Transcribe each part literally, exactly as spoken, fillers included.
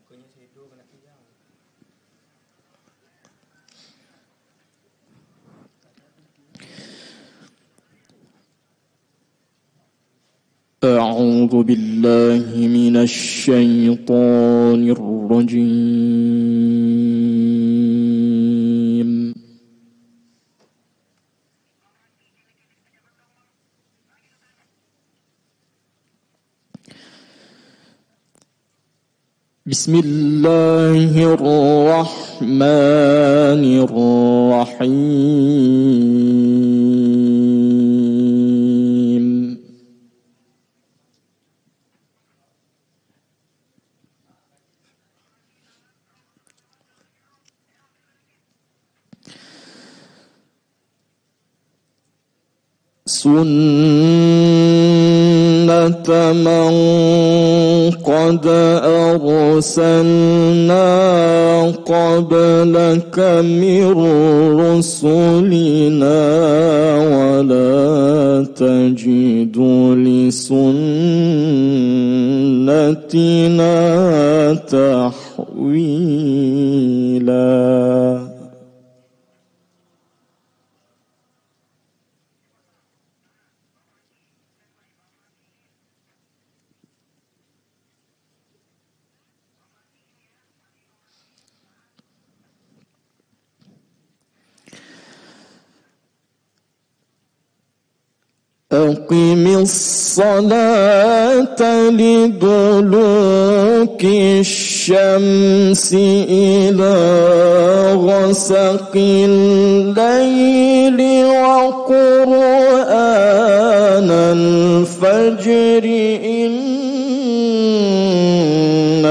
أعوذ بالله من الشيطان الرجيم. بسم الله الرحمن الرحيم. سنة من قد أرسلنا قبلك من رسلنا ولا تجد لسنتنا تحويلا. أقم الصلاة لدلوك الشمس إلى غسق الليل وقرآن الفجر إن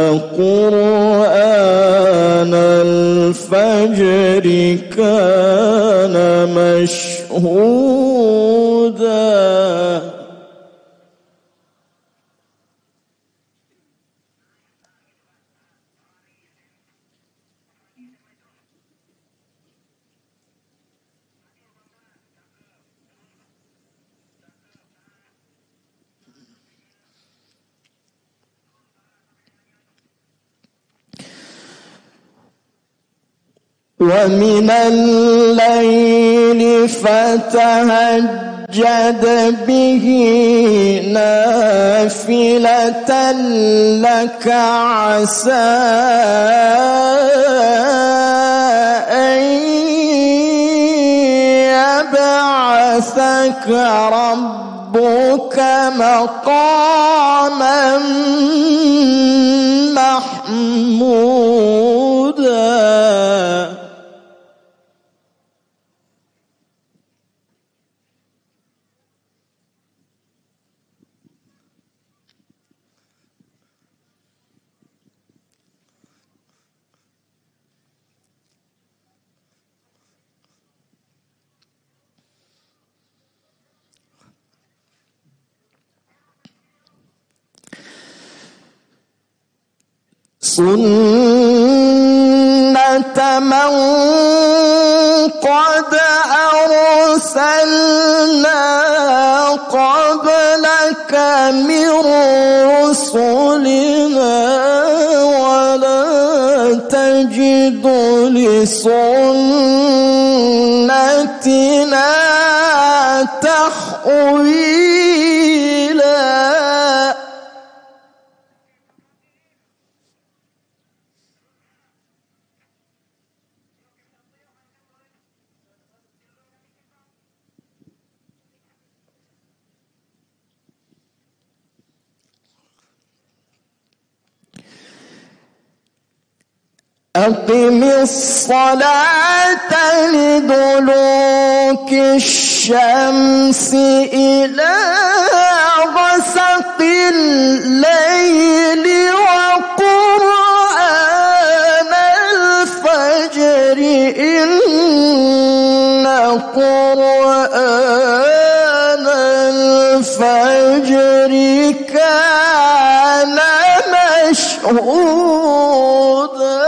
قرآن الفجر كان مشهودا. ومن الليل فتهجد به نافلة لك عسى أن يبعثك ربك مقاما محمودا. سنة من قد أرسلنا قبلك من رسلنا ولا تجد لسنتنا تحويلا. أقم الصلاة لدلوك الشمس إلى غسق الليل وقرآن الفجر إن قرآن الفجر كان مشهودا.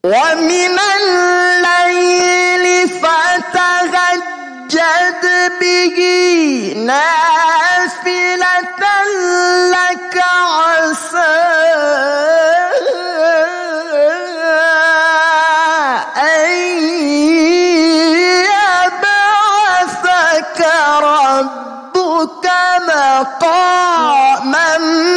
ومن الليل فتهجد به نافلة لك عسى أن يبعثك ربك مقاما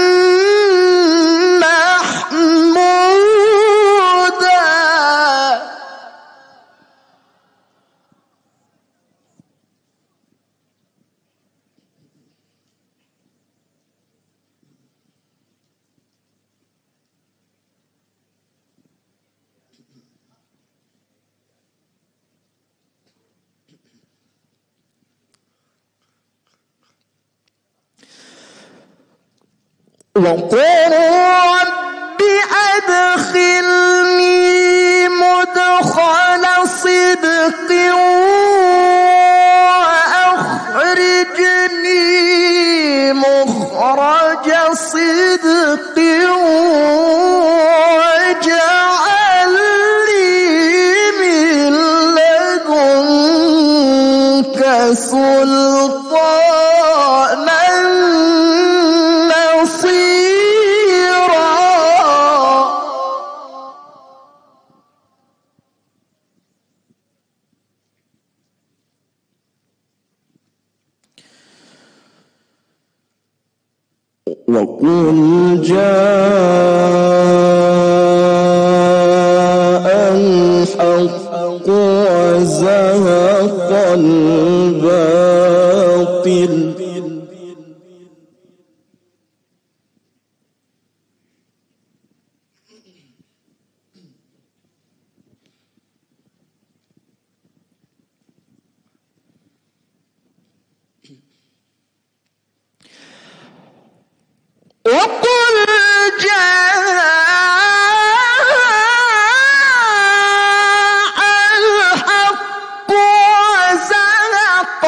وقل رب أدخلني مدخل صدق وأخرجني مخرج صدق واجعل لي من لدنك سلطانا وقل جاء الحق وزهق الباطل وقل جاء الحق وزهق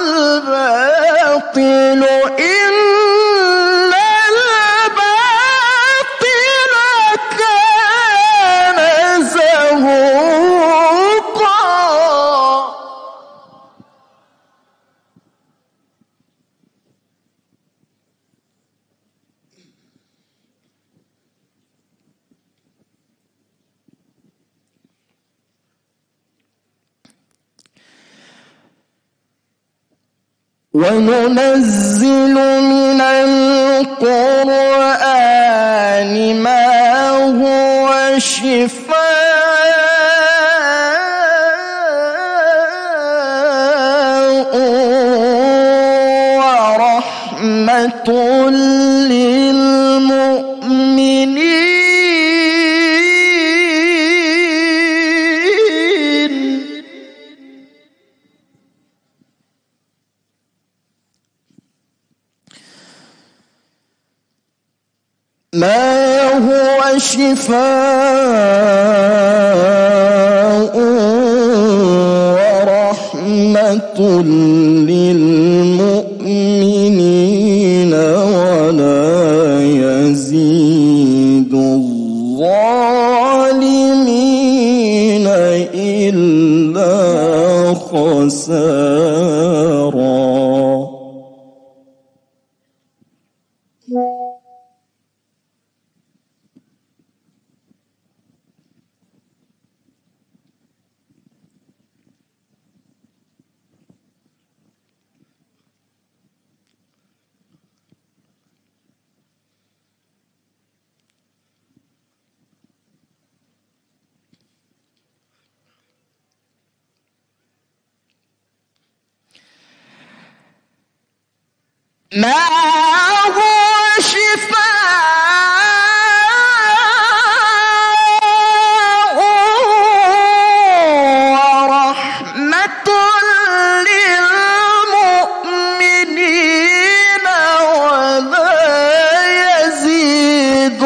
الباطل إن الباطل كان زهوقا وننزل من القرآن ما هو شفاء ورحمة للمؤمنين ما هو شفاء ورحمة للمؤمنين ولا يزيد الظالمين إلا خسارا. ما هو شفاء ورحمة للمؤمنين ولا يزيد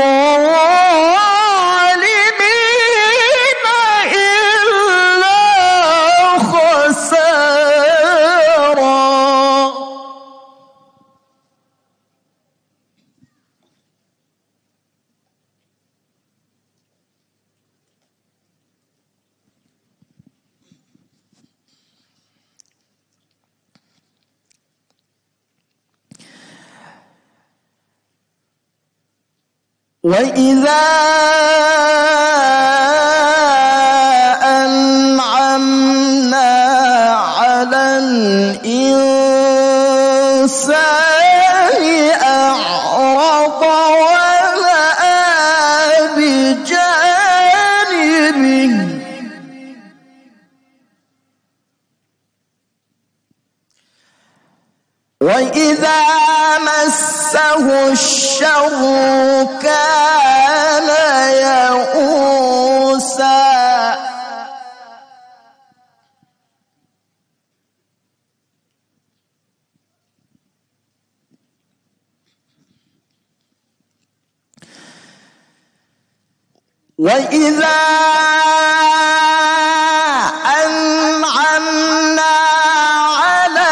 الظالمين إلا خسارا. وإذا أنعمنا على الإنسان أعرض ونأى بجانبه وإذا مسه الشر كان يئوسا وإذا أنعمنا على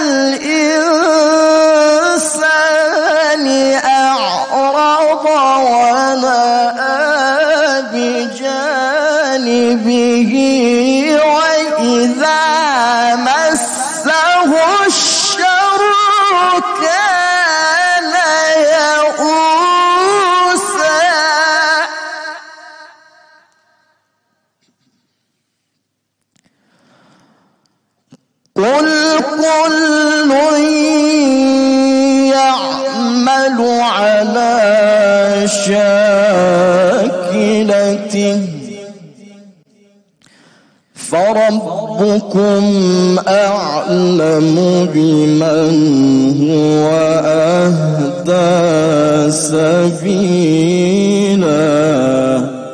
الإنسان أعرض ونأى بجانبه وإذا مسه الشر كان يئوسا قل كل يعمل على شاكلته فربكم أعلم بمن هو أهدى سبيلا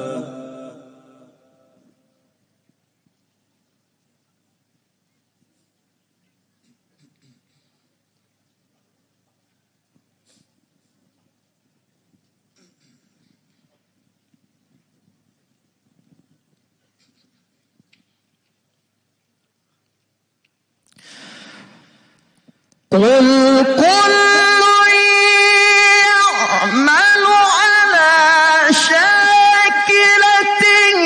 قل كل يعمل على شاكلته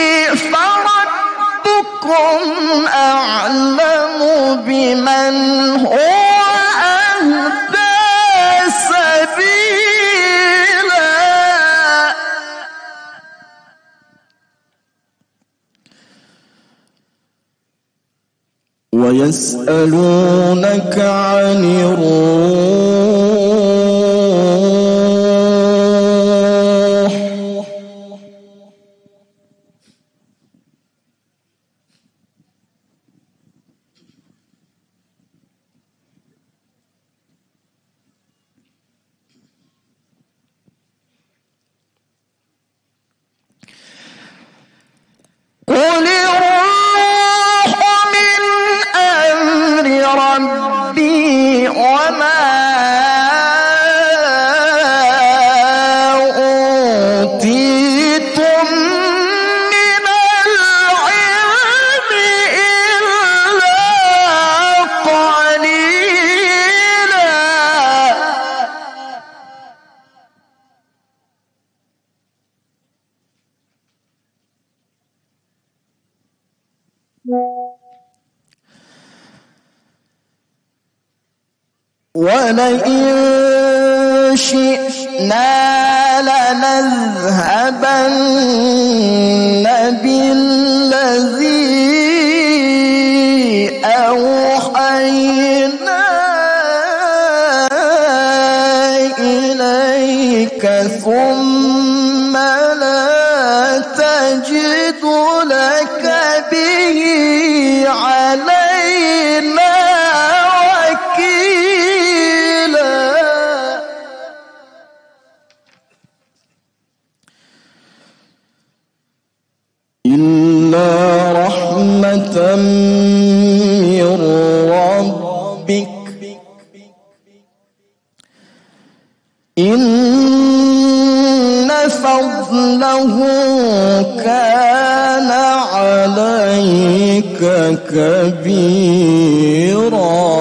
فربكم أعلم بمن هو أهدى سبيلا ويسألونك عن الروح قل ربي وما أوتيتم من العلم إلا قليلا ولئن شئنا لنذهبن بالذي أوحينا إليك ثم لا تجد لك به علينا إلا رحمة من ربك إن فضله كان عليك كبيرا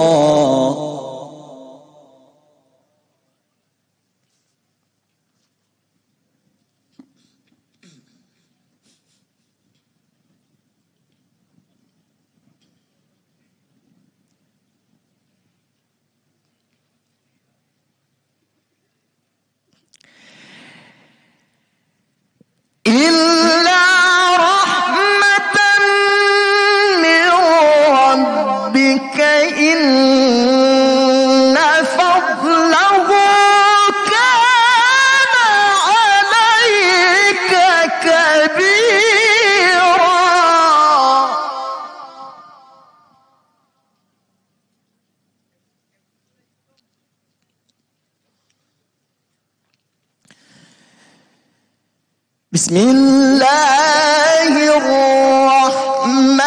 بسم الله الرحمن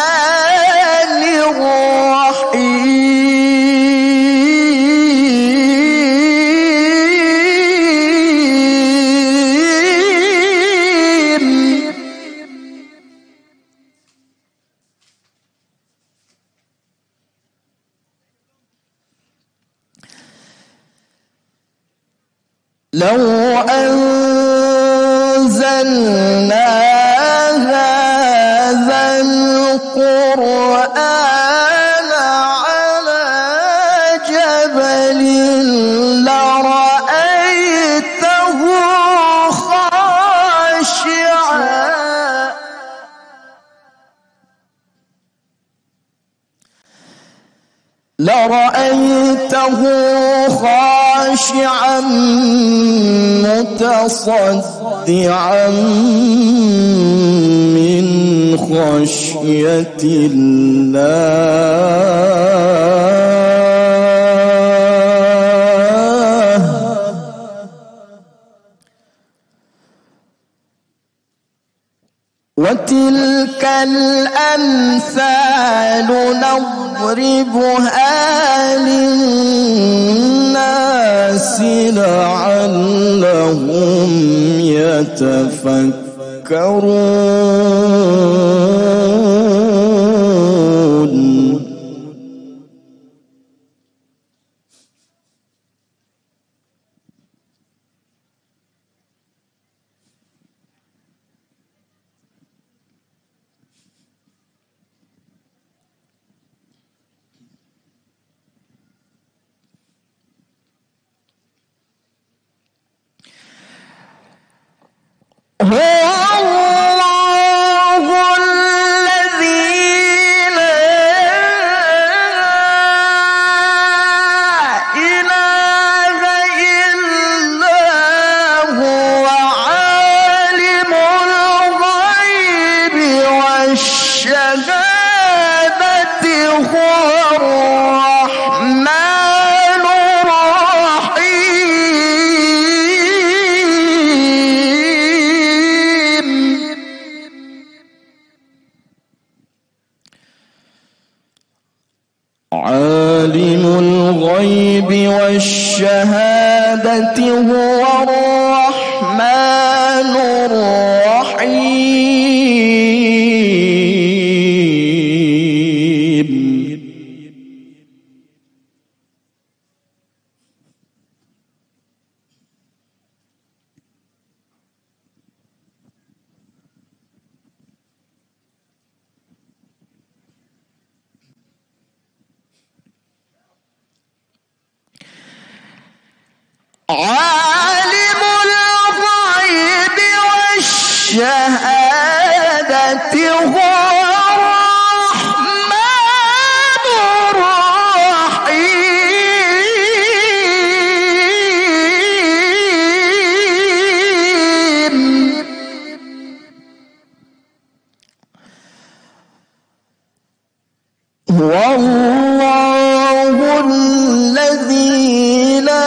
الرحيم. لو أنزلنا هذا القرآن على جبل لرأيته خاشعا لرأيته خاشعا متصدعا من خشية الله. وتلك الأمثال نضربها للناس لعلهم يتفكرون. هو الله الذي لا إله إلا هو عالم الغيب والشهادة هو الرحمن عالم الغيب والشهادة هو الرحمن الرحيم. عالم الغيب والشهادة هو الرحمن الرحيم. هو الله الذي لا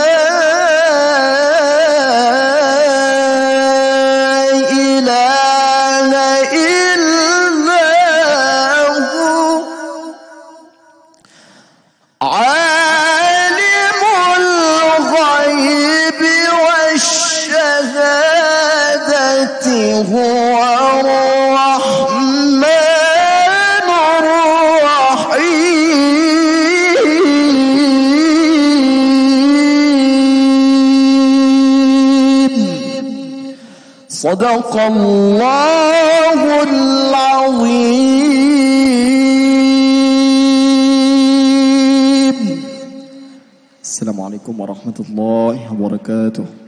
عالم الغيب والشهادة هو الرحمن الرحيم. صدق الله العظيم. السلام عليكم ورحمة الله وبركاته.